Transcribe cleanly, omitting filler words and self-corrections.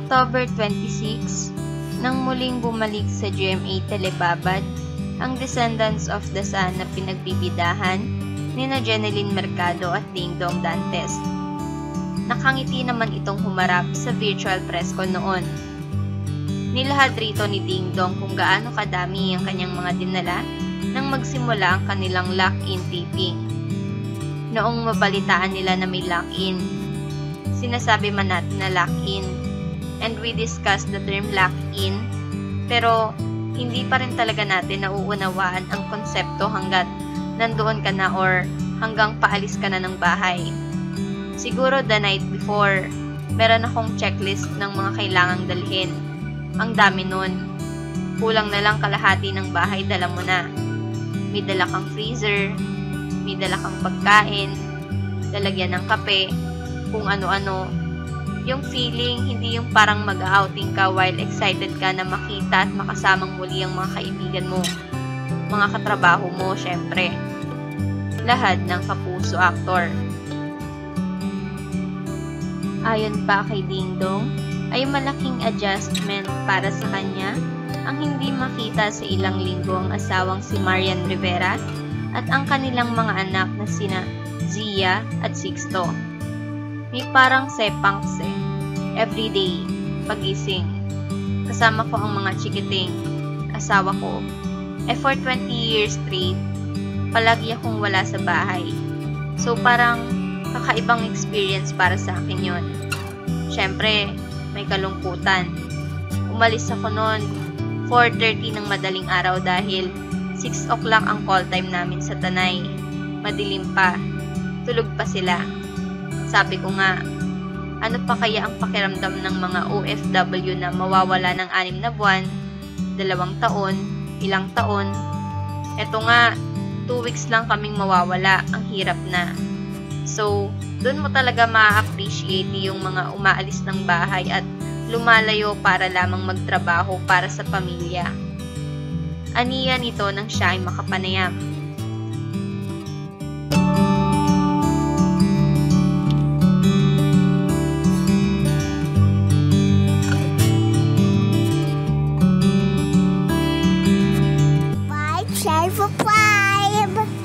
October 26, nang muling bumalik sa GMA Telebabad, ang Descendants of the Sun na pinagbibidahan nina Jeneline Mercado at Dingdong Dantes. Nakangiti naman itong humarap sa virtual press con noon. Nilahad rito ni Dingdong kung gaano kadami ang kanyang mga dinala nang magsimula ang kanilang lock-in taping. Noong mabalitaan nila na may lock-in, sinasabi man natin na lock-in, and we discussed the term lock-in, pero hindi pa rin talaga natin nauunawaan ang konsepto hanggat nandoon ka na or hanggang paalis ka na ng bahay. Siguro the night before, meron akong checklist ng mga kailangang dalhin. Ang dami nun. Kulang na lang kalahati ng bahay, dala mo na. May dala kang freezer, may dala kang pagkain, lalagyan ng kape, kung ano-ano. Yung feeling, hindi yung parang mag-outing ka while excited ka na makita at makasamang muli ang mga kaibigan mo. Mga katrabaho mo, syempre. Lahat ng kapuso actor. Ayon pa kay Dingdong, ay malaking adjustment para sa kanya ang hindi makita sa ilang linggo ang asawang si Marian Rivera at ang kanilang mga anak na sina Zia at Sixto. May parang sepangs everyday, pagising. Kasama ko ang mga chikiting, asawa ko. For 20 years straight, palagi akong wala sa bahay. So parang kakaibang experience para sa akin yon. Syempre, may kalungkutan. Umalis ako noon 4:30 ng madaling araw dahil 6 o'clock ang call time namin sa Tanay. Madilim pa. Tulog pa sila. Sabi ko nga, ano pa kaya ang pakiramdam ng mga OFW na mawawala ng 6 na buwan, 2 taon, ilang taon. Eto nga, 2 weeks lang kaming mawawala. Ang hirap na. So, doon mo talaga ma-appreciate yung mga umaalis ng bahay at lumalayo para lamang magtrabaho para sa pamilya. Aniya nito nang siya ay makapanayam. Share for 5.